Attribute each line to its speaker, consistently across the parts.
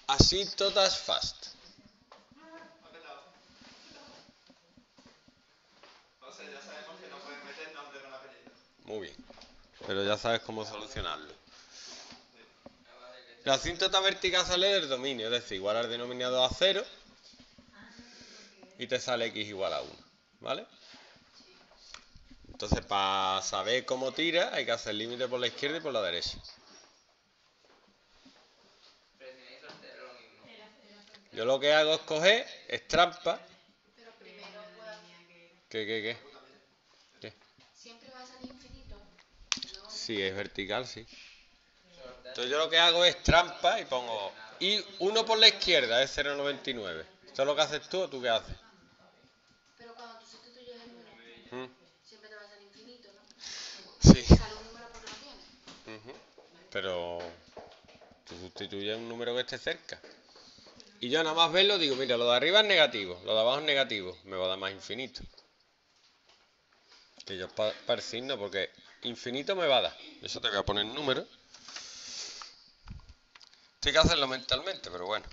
Speaker 1: Asíntotas fast.
Speaker 2: Ya sabemos que no pueden meter nombre con apellido.
Speaker 1: Muy bien. Pero ya sabes cómo solucionarlo. La asíntota vertical sale del dominio, es decir, igual al denominador a 0 y te sale x igual a 1. ¿Vale? Entonces, para saber cómo tira, hay que hacer límite por la izquierda y por la derecha. Yo lo que hago es coger, es trampa.
Speaker 3: Pero primero puedo...
Speaker 1: ¿Qué?
Speaker 3: ¿Siempre va a salir infinito? No.
Speaker 1: Sí, es vertical, sí. Entonces yo lo que hago es trampa y pongo y 1 por la izquierda es 0,99. ¿Esto es lo que haces tú o tú qué haces?
Speaker 3: Pero cuando tú sustituyes el 1, siempre te va a salir infinito, ¿no?
Speaker 1: Sí.
Speaker 3: Sale un número porque lo tienes.
Speaker 1: Pero tú sustituyes un número que esté cerca. Y yo nada más verlo digo, mira, lo de arriba es negativo, lo de abajo es negativo, me va a dar más infinito. Que yo para el signo, porque infinito me va a dar. Eso te voy a poner número. Esto hay que hacerlo mentalmente, pero bueno.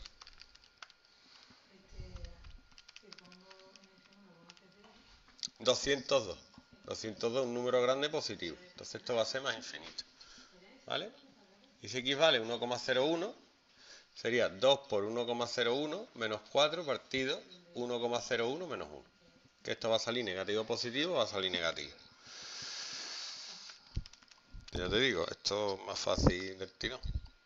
Speaker 1: 202. 202 es un número grande positivo. Entonces esto va a ser más infinito. ¿Vale? Y si x vale 1,01, sería 2 por 1,01 menos 4 partido 1,01 menos 1. Que esto va a salir negativo positivo, va a salir negativo. Ya te digo, esto es más fácil del tirón.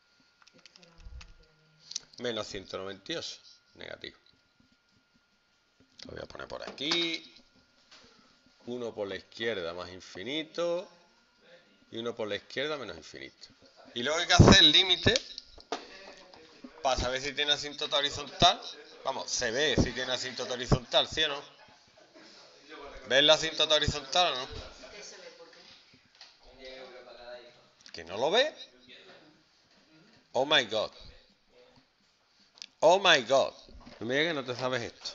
Speaker 1: Menos 198, negativo. Lo voy a poner por aquí. 1 por la izquierda más infinito. Y 1 por la izquierda menos infinito. Y luego hay que hacer el límite para saber si tiene asíntota horizontal. Vamos, se ve si tiene asíntota horizontal, ¿sí o no? ¿Ves la asíntota horizontal o no?
Speaker 3: ¿Qué se ve? ¿Por qué?
Speaker 1: ¿Que no lo ve? Oh my god. Oh my god. No me digas que no te sabes esto.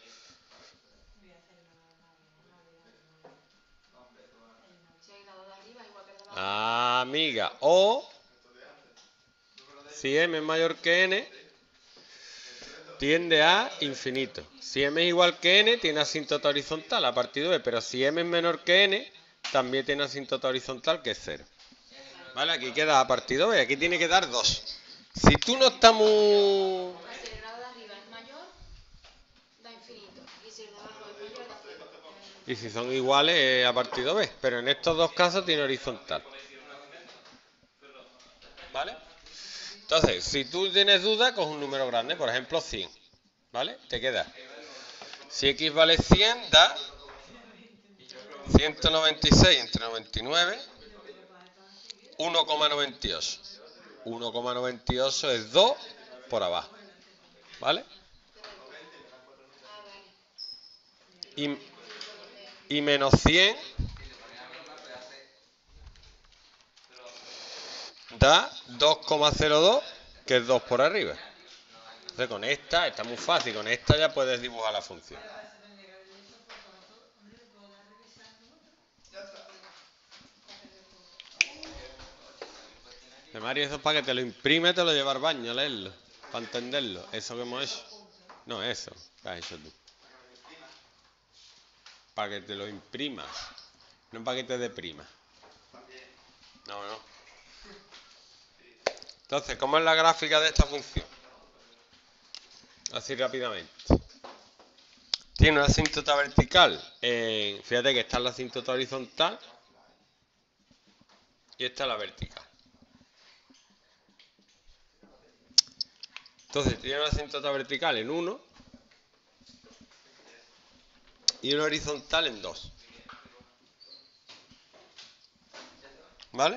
Speaker 3: Si el lado de arriba es igual que el de abajo.
Speaker 1: Amiga, o si m es mayor que n, tiende a infinito. Si m es igual que n, tiene asíntota horizontal a partir de b, pero si m es menor que n, también tiene asíntota horizontal, que es 0. ¿Vale? Aquí queda a partir de b, aquí tiene que dar 2. Si tú no estás muy...
Speaker 3: Si el grado de arriba es mayor, da infinito. Y si el de abajo es mayor, da 0.
Speaker 1: Y si son iguales, a partir de b. Pero en estos dos casos tiene horizontal. ¿Vale? Entonces, si tú tienes duda, coge un número grande, por ejemplo 100. ¿Vale? Te queda. Si x vale 100, da 196 entre 99, 1,98. 1,98 es 2 por abajo. ¿Vale? Y menos 100 da 2,02, que es 2 por arriba. Entonces con esta, está muy fácil, con esta ya puedes dibujar la función. Mario, eso es para que te lo imprime, te lo lleva al baño a leerlo, para entenderlo. Eso que hemos hecho. No, eso que has hecho tú. Para que te lo imprimas, no para que te deprima. No. Entonces, ¿cómo es la gráfica de esta función? Así rápidamente. Tiene una asíntota vertical. Fíjate que esta es la asíntota horizontal y esta es la vertical. Entonces, tiene una asíntota vertical en 1 y una horizontal en 2. ¿Vale?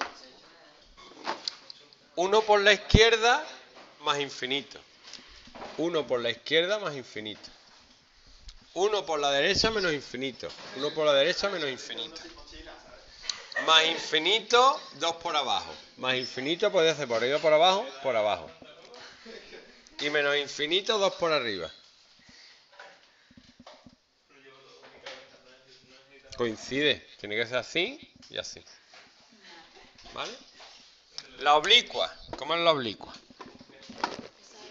Speaker 1: 1 por la izquierda más infinito. 1 por la izquierda más infinito. 1 por la derecha menos infinito. 1 por la derecha menos infinito. Más infinito, 2 por abajo. Más infinito puede hacer por arriba, por abajo, por abajo. Y menos infinito, 2 por arriba. Coincide. Tiene que ser así y así. ¿Vale? La oblicua. ¿Cómo es la oblicua?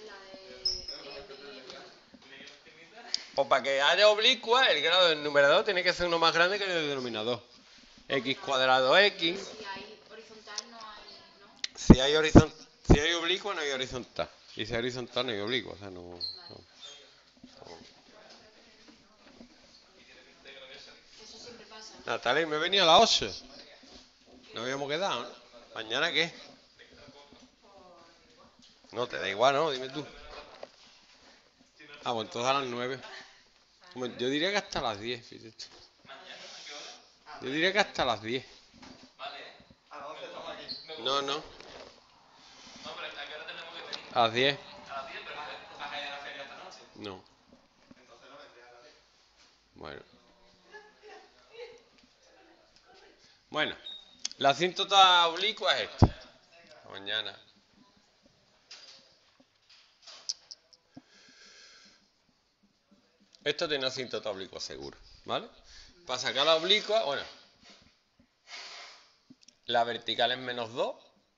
Speaker 1: Pues para que haya oblicua, el grado del numerador tiene que ser uno más grande que el del denominador. X cuadrado X.
Speaker 3: Si hay horizontal no hay, ¿no?
Speaker 1: Si hay oblicua, no hay horizontal. Y si hay horizontal, no hay oblicua. O sea, no.
Speaker 3: Eso siempre pasa.
Speaker 1: Natalia, me he venido a las 8. No habíamos quedado, ¿no? ¿Mañana qué? No, te da igual, ¿no? Dime tú. Ah, pues entonces a las 9. Yo diría que hasta las 10, fíjate. Yo diría que hasta las 10.
Speaker 2: A las 11 estamos aquí.
Speaker 1: No.
Speaker 4: No, pero ¿a qué hora tenemos que venir?
Speaker 1: A las 10.
Speaker 4: A las 10, pero vas a ir a la feria esta noche.
Speaker 1: No.
Speaker 2: Entonces no vendría a las 10.
Speaker 1: Bueno. Bueno. La asíntota oblicua es esta. Mañana. Esto tiene asíntota oblicua seguro, ¿vale? Para sacar la oblicua, bueno. La vertical es menos 2.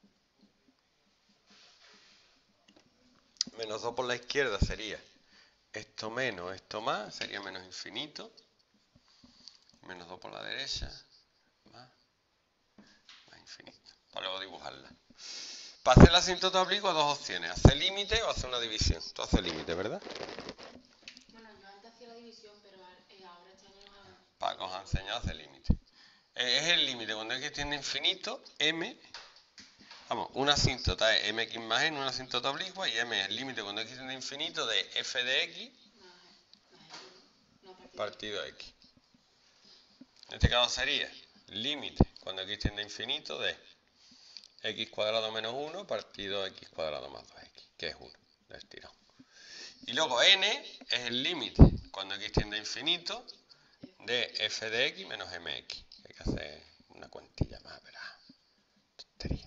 Speaker 1: Menos 2 por la izquierda sería esto menos, esto más, sería menos infinito. Menos 2 por la derecha, más infinito. Para luego dibujarla. Para hacer la asíntota oblicua, dos opciones: hacer límite o hacer una división. Tú haces límite, ¿verdad?
Speaker 3: Bueno, yo antes hacía la división, pero ahora este año no hago.
Speaker 1: Paco os ha enseñado a hacer límite. Es el límite cuando x tiende a infinito, m. Vamos, una asíntota es mx más n, una asíntota oblicua, y m es el límite cuando x tiende a infinito de f de x
Speaker 3: No,
Speaker 1: partido x. En este caso sería límite cuando x tiende a infinito de x cuadrado menos 1 partido x cuadrado más 2x, que es 1, de estirón. Y luego n es el límite cuando x tiende a infinito de f de x menos mx. Hay que hacer una cuentilla más, verá. Tontería.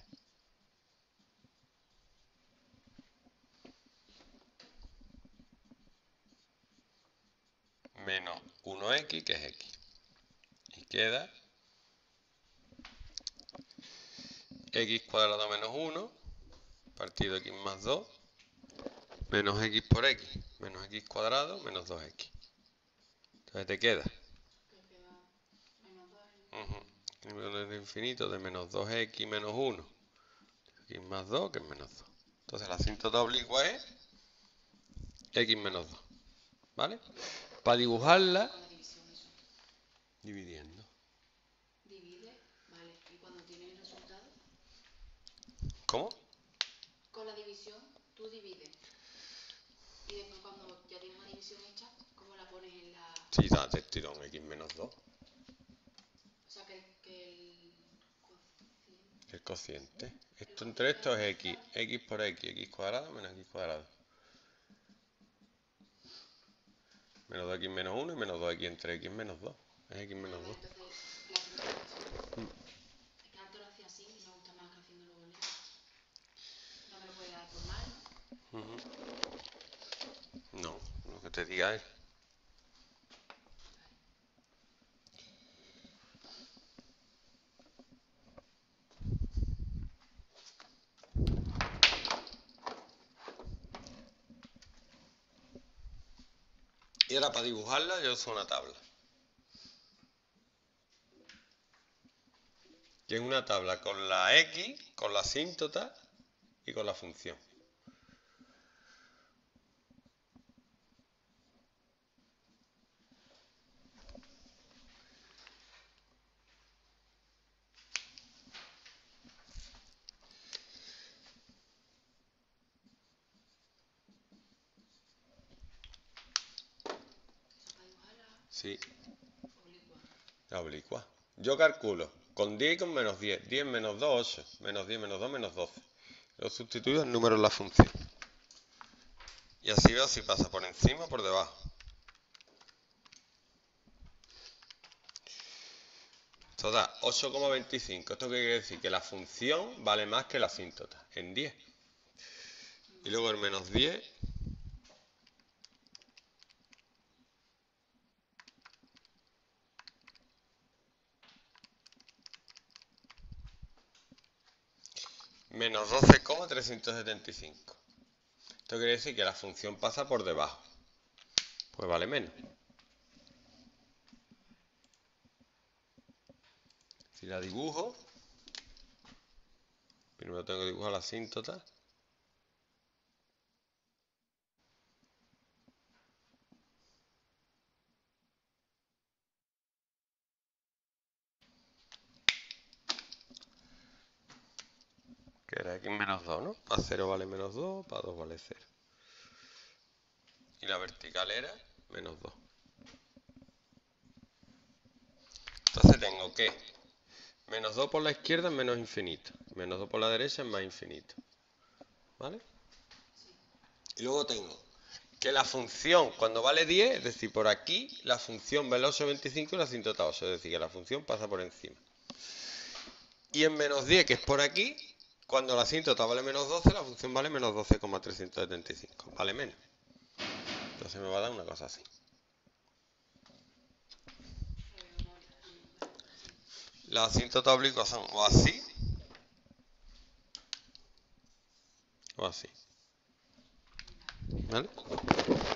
Speaker 1: Menos 1x, que es x. Y queda x cuadrado menos 1 partido x más 2 menos x por x menos x cuadrado menos 2x. Entonces te queda límite de infinito de menos 2x menos 1 x más 2, que es menos 2. Entonces la asíntota oblicua es x menos 2, ¿vale? Para dibujarla,
Speaker 3: con la división eso.
Speaker 1: dividiendo.
Speaker 3: Divide, vale. ¿Y cuando tienes el resultado?
Speaker 1: ¿Cómo?
Speaker 3: Con la división tú divides. Y después cuando ya tienes la división hecha, ¿cómo la pones en la...?
Speaker 1: Sí, date estirón x menos 2.
Speaker 3: O sea, que el
Speaker 1: El cociente. Esto entre esto es x. X por x cuadrado menos x cuadrado. Menos 2x menos 1 y menos 2x entre x menos 2. Es x menos 2.
Speaker 3: Entonces, la simplificación. Es que antes lo hacía así y me gusta más que haciéndolo con él. No me lo puede dar por mal, ¿no?
Speaker 1: No, lo que te diga es. Y ahora para dibujarla yo uso una tabla. Que es una tabla con la x, con la asíntota y con la función.
Speaker 3: Eso para dibujarla
Speaker 1: Sí,
Speaker 3: oblicua.
Speaker 1: la oblicua. Yo calculo con 10 y con menos 10. 10 menos 2, 8. Menos 10 menos 2, menos 12. Lo sustituyo el número en la función. Y así veo si pasa por encima o por debajo. Esto da 8,25. ¿Esto qué quiere decir? Que la función vale más que la asíntota, en 10. Y luego el menos 10 menos 12,375. Esto quiere decir que la función pasa por debajo. pues vale menos. Si la dibujo, primero tengo que dibujar la asíntota. Que era x menos 2, ¿no? Para 0 vale menos 2, para 2 vale 0. Y la vertical era menos 2. Entonces tengo que menos 2 por la izquierda es menos infinito. Menos 2 por la derecha es más infinito. ¿Vale? Y luego tengo que la función cuando vale 10, es decir, por aquí, la función vale 8,25 y la asíntota 8. Es decir, que la función pasa por encima. Y en menos 10, que es por aquí, cuando la asíntota vale menos 12, la función vale menos 12,375. Vale menos. Entonces me va a dar una cosa así. Las asíntotas oblicuas son o así o así. ¿Vale?